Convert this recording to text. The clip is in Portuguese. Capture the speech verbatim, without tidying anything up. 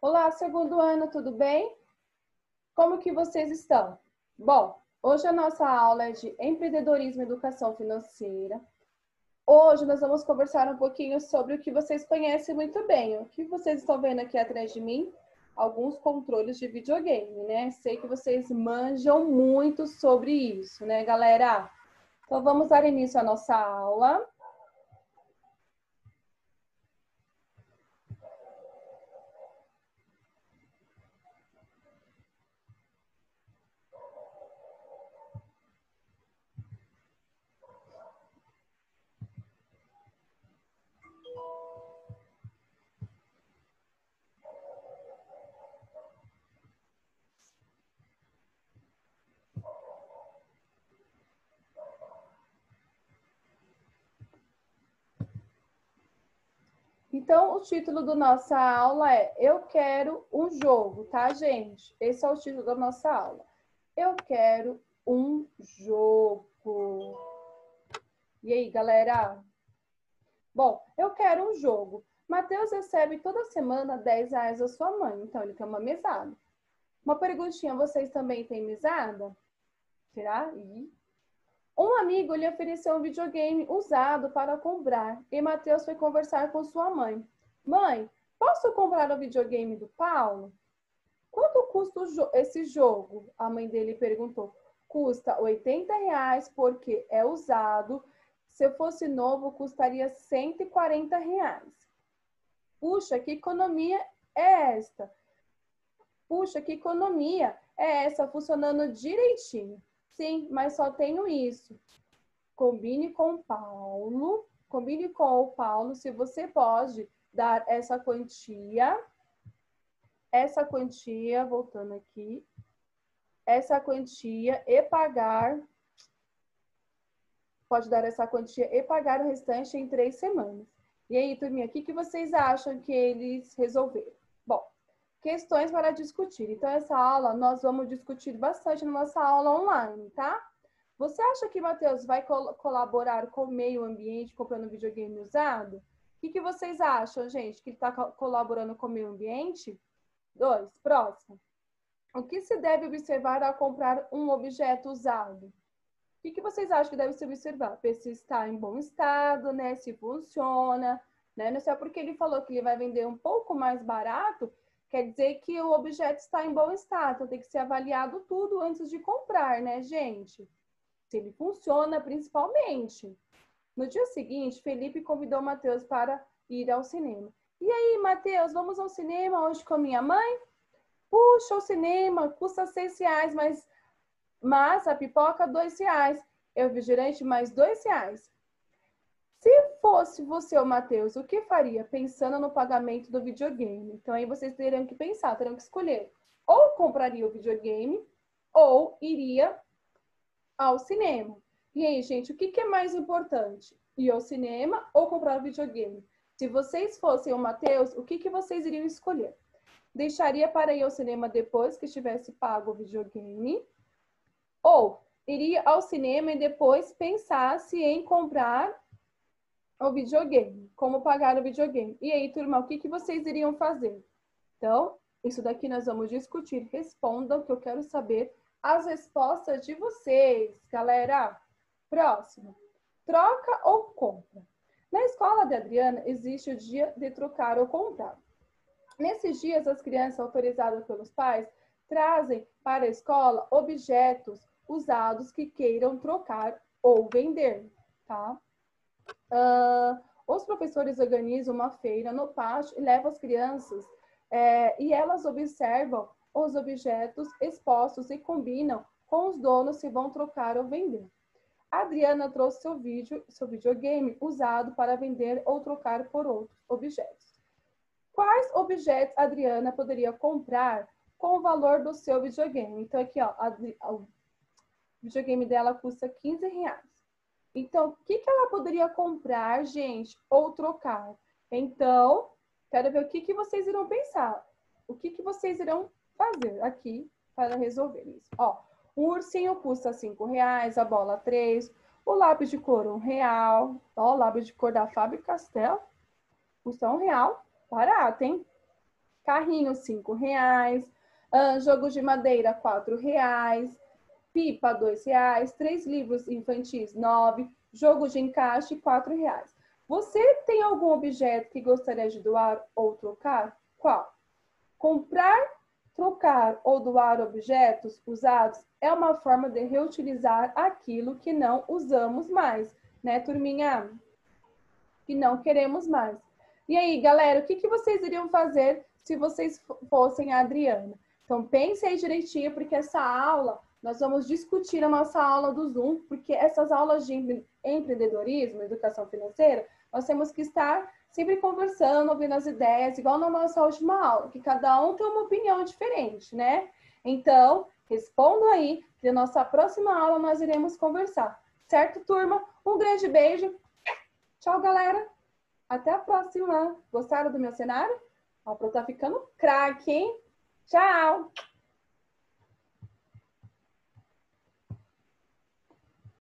Olá, segundo ano, tudo bem? Como que vocês estão? Bom, hoje a nossa aula é de empreendedorismo e educação financeira. Hoje nós vamos conversar um pouquinho sobre o que vocês conhecem muito bem. O que vocês estão vendo aqui atrás de mim? Alguns controles de videogame, né? Sei que vocês manjam muito sobre isso, né, galera? Então vamos dar início à nossa aula. Então, o título da nossa aula é Eu Quero um Jogo, tá, gente? Esse é o título da nossa aula. Eu quero um jogo. E aí, galera? Bom, eu quero um jogo. Matheus recebe toda semana dez reais da sua mãe, então ele quer uma mesada. Uma perguntinha, vocês também têm mesada? Será? E... Um amigo lhe ofereceu um videogame usado para comprar e Matheus foi conversar com sua mãe. Mãe, posso comprar o videogame do Paulo? Quanto custa jo- esse jogo? A mãe dele perguntou. Custa oitenta reais porque é usado. Se eu fosse novo, custaria cento e quarenta reais. Puxa, que economia é esta? Puxa, que economia é essa funcionando direitinho? Sim, mas só tenho isso. Combine com o Paulo, combine com o Paulo se você pode dar essa quantia, essa quantia, voltando aqui, essa quantia e pagar, pode dar essa quantia e pagar o restante em três semanas. E aí, turminha, o que, que vocês acham que eles resolveram? Bom, questões para discutir. Então, essa aula nós vamos discutir bastante na nossa aula online, tá? Você acha que Matheus vai col colaborar com o meio ambiente comprando videogame usado? O que, que vocês acham, gente, que ele está co colaborando com o meio ambiente? Dois, próximo. O que se deve observar ao comprar um objeto usado? O que, que vocês acham que deve se observar? Se está em bom estado, né? Se funciona, né? Não é só porque ele falou que ele vai vender um pouco mais barato, quer dizer que o objeto está em bom estado. Então, tem que ser avaliado tudo antes de comprar, né, gente? Se ele funciona, principalmente. No dia seguinte, Felipe convidou Matheus para ir ao cinema. E aí, Matheus, vamos ao cinema hoje com a minha mãe? Puxa, o cinema custa seis reais, mas, mas a pipoca, dois reais. E o refrigerante, mais dois reais. Se fosse você ou Matheus, o que faria pensando no pagamento do videogame? Então, aí vocês teriam que pensar, teriam que escolher. Ou compraria o videogame, ou iria ao cinema. E aí, gente, o que, que é mais importante? Ir ao cinema ou comprar videogame? Se vocês fossem o Matheus, o que, que vocês iriam escolher? Deixaria para ir ao cinema depois que tivesse pago o videogame? Ou iria ao cinema e depois pensasse em comprar o videogame? Como pagar o videogame? E aí, turma, o que, que vocês iriam fazer? Então, isso daqui nós vamos discutir. Respondam, que eu quero saber as respostas de vocês, galera. Próximo. Troca ou compra? Na escola de Adriana, existe o dia de trocar ou comprar. Nesses dias, as crianças autorizadas pelos pais trazem para a escola objetos usados que queiram trocar ou vender, tá? Uh, os professores organizam uma feira no pátio e levam as crianças é, e elas observam os objetos expostos e combinam com os donos se vão trocar ou vender. A Adriana trouxe seu, vídeo, seu videogame usado para vender ou trocar por outros objetos. Quais objetos a Adriana poderia comprar com o valor do seu videogame? Então, aqui, ó, a, o videogame dela custa quinze reais. Então, o que, que ela poderia comprar, gente, ou trocar? Então, quero ver o que, que vocês irão pensar. O que, que vocês irão fazer aqui para resolver isso. Ó, um ursinho custa cinco reais, a bola três, o lápis de cor um real. Ó, o lápis de cor da Faber-Castell custa um real. Barato, hein? Carrinho, cinco reais. Uh, jogos de madeira, quatro reais. Pipa, dois reais. Três livros infantis, nove. Jogo de encaixe, quatro reais. Você tem algum objeto que gostaria de doar ou trocar? Qual? Comprar, trocar ou doar objetos usados é uma forma de reutilizar aquilo que não usamos mais, né, turminha? Que não queremos mais. E aí, galera, o que, que vocês iriam fazer se vocês fossem a Adriana? Então, pense aí direitinho, porque essa aula, nós vamos discutir a nossa aula do Zoom, porque essas aulas de empreendedorismo, educação financeira, nós temos que estar sempre conversando, ouvindo as ideias, igual na nossa última aula, que cada um tem uma opinião diferente, né? Então, respondam aí, que na nossa próxima aula nós iremos conversar. Certo, turma? Um grande beijo. Tchau, galera. Até a próxima. Gostaram do meu cenário? A Pro tá ficando craque, hein? Tchau!